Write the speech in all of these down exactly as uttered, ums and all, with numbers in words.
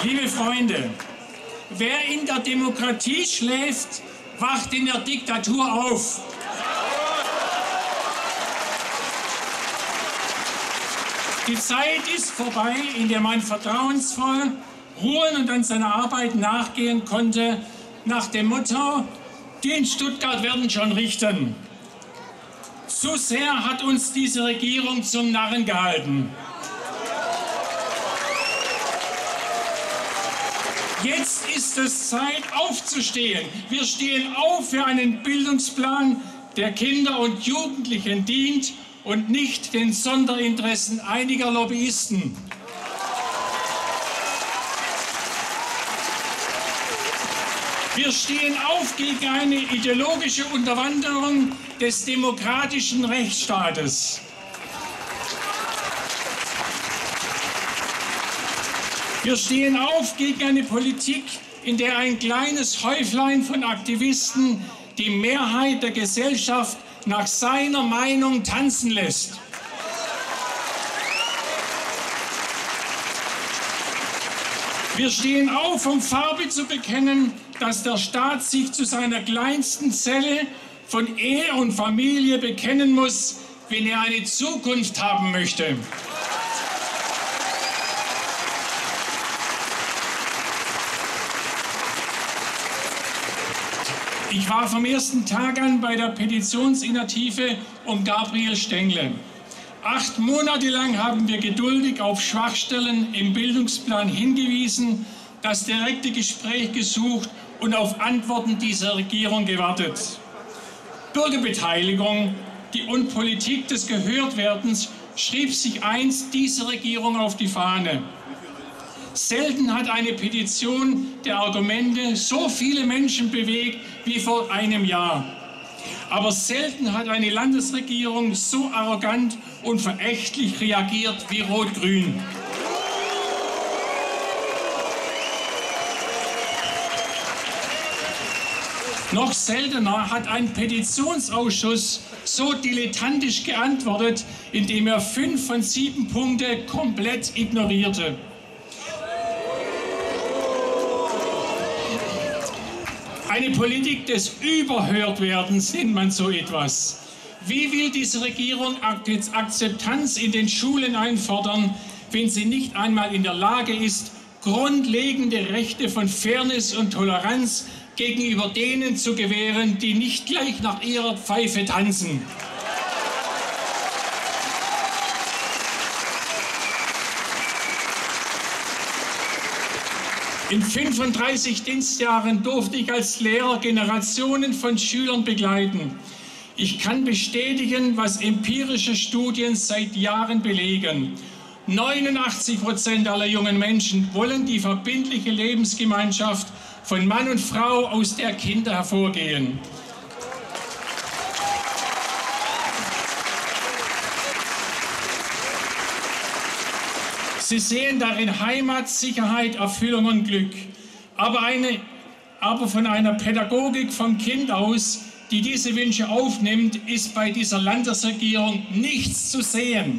Liebe Freunde, wer in der Demokratie schläft, wacht in der Diktatur auf. Die Zeit ist vorbei, in der man vertrauensvoll ruhen und an seiner Arbeit nachgehen konnte, nach dem Motto, die in Stuttgart werden schon richten. Zu sehr hat uns diese Regierung zum Narren gehalten. Jetzt ist es Zeit aufzustehen. Wir stehen auf für einen Bildungsplan, der Kinder und Jugendlichen dient und nicht den Sonderinteressen einiger Lobbyisten. Wir stehen auf gegen eine ideologische Unterwanderung des demokratischen Rechtsstaates. Wir stehen auf gegen eine Politik, in der ein kleines Häuflein von Aktivisten die Mehrheit der Gesellschaft nach seiner Meinung tanzen lässt. Wir stehen auf, um Farbe zu bekennen, dass der Staat sich zu seiner kleinsten Zelle von Ehe und Familie bekennen muss, wenn er eine Zukunft haben möchte. Ich war vom ersten Tag an bei der Petitionsinitiative um Gabriel Stengle. Acht Monate lang haben wir geduldig auf Schwachstellen im Bildungsplan hingewiesen, das direkte Gespräch gesucht und auf Antworten dieser Regierung gewartet. Bürgerbeteiligung die und Politik des Gehörtwerdens schrieb sich einst diese Regierung auf die Fahne. Selten hat eine Petition der Argumente so viele Menschen bewegt wie vor einem Jahr. Aber selten hat eine Landesregierung so arrogant und verächtlich reagiert wie Rot-Grün. Noch seltener hat ein Petitionsausschuss so dilettantisch geantwortet, indem er fünf von sieben Punkte komplett ignorierte. Eine Politik des Überhörtwerdens nennt man so etwas. Wie will diese Regierung Akzeptanz in den Schulen einfordern, wenn sie nicht einmal in der Lage ist, grundlegende Rechte von Fairness und Toleranz gegenüber denen zu gewähren, die nicht gleich nach ihrer Pfeife tanzen? In fünfunddreißig Dienstjahren durfte ich als Lehrer Generationen von Schülern begleiten. Ich kann bestätigen, was empirische Studien seit Jahren belegen. neunundachtzig Prozent aller jungen Menschen wollen die verbindliche Lebensgemeinschaft von Mann und Frau, aus der Kinder hervorgehen. Sie sehen darin Heimat, Sicherheit, Erfüllung und Glück. Aber, eine, aber von einer Pädagogik vom Kind aus, die diese Wünsche aufnimmt, ist bei dieser Landesregierung nichts zu sehen.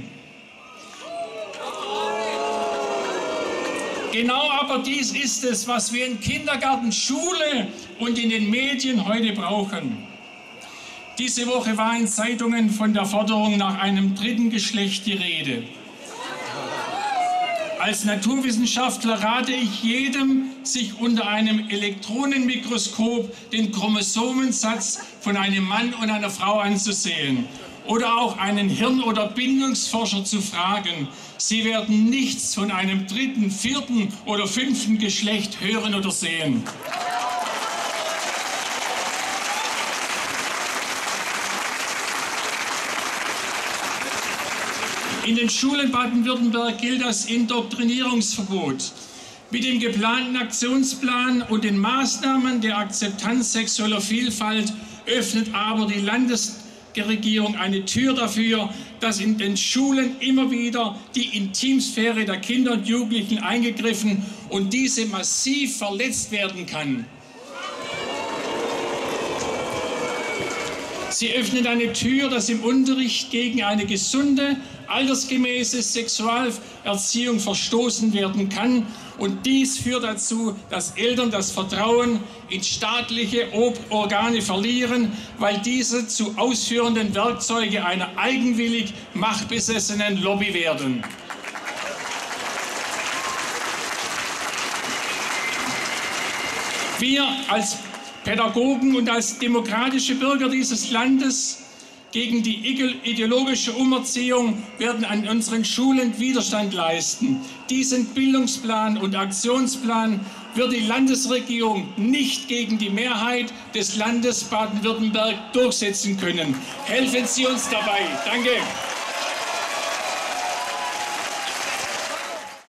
Genau aber dies ist es, was wir in Kindergarten, Schule und in den Medien heute brauchen. Diese Woche war in Zeitungen von der Forderung nach einem dritten Geschlecht die Rede. Als Naturwissenschaftler rate ich jedem, sich unter einem Elektronenmikroskop den Chromosomensatz von einem Mann und einer Frau anzusehen. Oder auch einen Hirn- oder Bindungsforscher zu fragen. Sie werden nichts von einem dritten, vierten oder fünften Geschlecht hören oder sehen. In den Schulen Baden-Württemberg gilt das Indoktrinierungsverbot. Mit dem geplanten Aktionsplan und den Maßnahmen der Akzeptanz sexueller Vielfalt öffnet aber die Landesregierung eine Tür dafür, dass in den Schulen immer wieder die Intimsphäre der Kinder und Jugendlichen eingegriffen und diese massiv verletzt werden kann. Sie öffnet eine Tür, dass im Unterricht gegen eine gesunde, altersgemäße Sexualerziehung verstoßen werden kann. Und dies führt dazu, dass Eltern das Vertrauen in staatliche Organe verlieren, weil diese zu ausführenden Werkzeuge einer eigenwillig machtbesessenen Lobby werden. Wir als Pädagogen und als demokratische Bürger dieses Landes gegen die ideologische Umerziehung werden an unseren Schulen Widerstand leisten. Diesen Bildungsplan und Aktionsplan wird die Landesregierung nicht gegen die Mehrheit des Landes Baden-Württemberg durchsetzen können. Helfen Sie uns dabei. Danke.